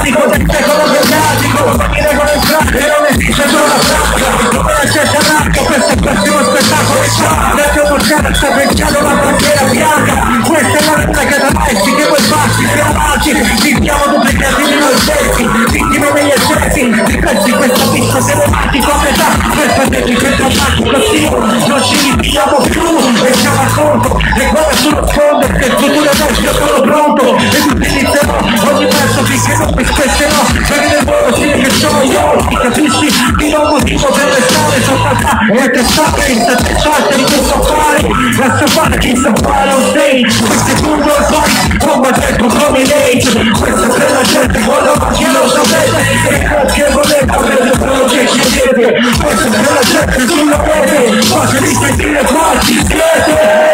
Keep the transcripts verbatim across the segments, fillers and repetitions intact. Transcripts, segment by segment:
mediatico, del secolo mediatico, mi regolo in frate, non esiste solo la fracca, come la certa racca, questo è il prossimo spettacolo, adesso non c'è da sapere la bandiera bianca, questa è la vita che da messi, che voi passi, che avanti, viviamo duplicati di noi stessi, vittime degli eccessi, di questi questa pista telematico a metà, questa tecnica è drammatica, sì, non ci ripiamo più, e siamo a conto, e guarda sullo sfondo, che il futuro è nostro, sono pronto, e utilizzerò ogni verso finché non mi spezierò, perché nel mondo sì che sono io, ti capisci, di nuovo motivo per restare sopra e testare, insatisfatte di questo affare, lascia fare chi sa fare on stage, queste curve e poi combattere come late, questa per la gente, guarda ma chi lo sapete, e che volete avere quello che chiedete, questa per la gente sulla rete, fate di sentire quanti siete,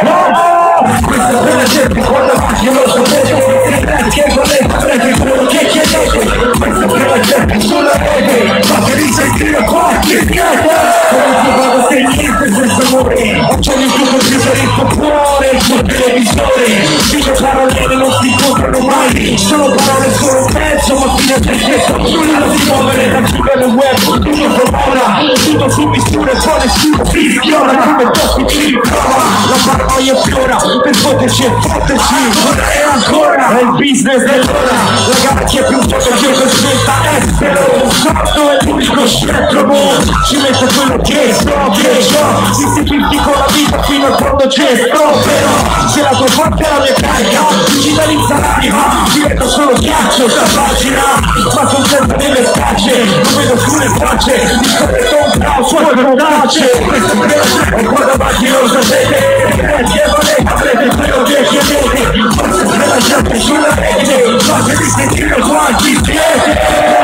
oh, questa per la gente, guarda ma chi lo sapete, e che volete avere quello che chiedete, questa per la gente sulla rete, fate di sentire quanti siete, come ti vado se niente senza amore, faccio il tuo computer il tuo cuore, il tuo televisore, fino parallele non si incontrano mai, sono parole solo un pezzo, ma fino a te stesso nulla si muovere da giù nel web, tutto promona, tutto su misura, poi nessuno si schiora, come tocchi ti riprova, la paranoia fiora, per poterci e fotterci, ora e ancora, è il business dell'ora, la gara chi è più forte che coscienza estero, un salto e l'unico scettro, ci mette quello che so, che so, si si pinti con la vita fino a quando c'è però, se la tua forza è la mia carica, digitalizza l'anima, divento solo ghiaccio da pagina, ma sono sempre nelle scacce, non vedo più le facce, mi scopretto un caos, sulle rodacce, questa è e guarda avanti non sapete, e che volete, avrete quello che chiedete, forse se la gente sulla rete, fate di sentire quanti siete,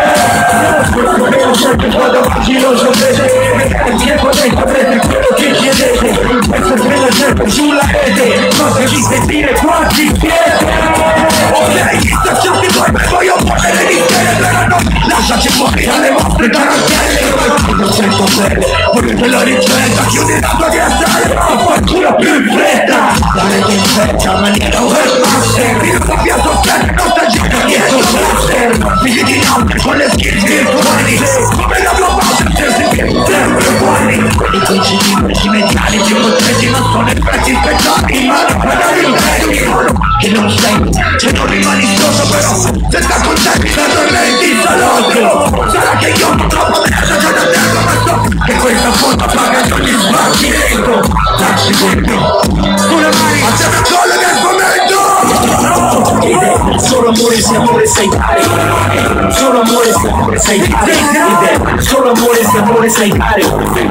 questa è la gente, guarda avanti non sapete, e che volete, avrete quello che chiedete, questa è la gente sulla rete, fate di sentire quanti siete, ok, stazioni poi me voglio portare di te, lasciaci fuori dalle vostre tarantelle, non sento bene, volete la ricetta, chiudi la tua diastale, ma qualcuno più in fretta, la rete infetta, maniera webmaster, io non vi sostenere, non sta girando dietro blaster, figli di notte con le skills virtuali, come la tua base, certi che sempre uguali, i coincidenti mediali, ci potessi non sono effetti speciali, ma la pagare il meglio, che non sei, se non rimani sotto però, se sta con te mi tormenti il salotto, sarà che io non troppo merda c'è da tempo, ma so che questa foto paga ogni sbattimento, lasci dentro, sulle mani, assieme al collo del momento, solo amore se amore sai dare, solo amore se amore sai dare, solo amore se amore sai dare,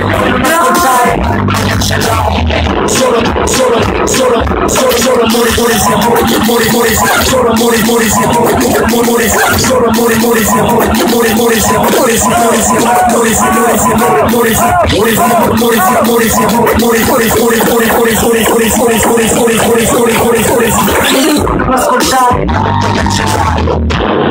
solo, solo, solo, solo, solo amore, amore se amore, amore, amore, solo amore, amore se amore, amore, solo amore, amore se amore, amore, amore se amore, se amore, se amore, se amore, se amore, amore, se amore, se amore, se amore, se amore, amore, amore, amore, amore, amore, amore, amore, amore, amore, amore, amore, amore, amore, ascoltare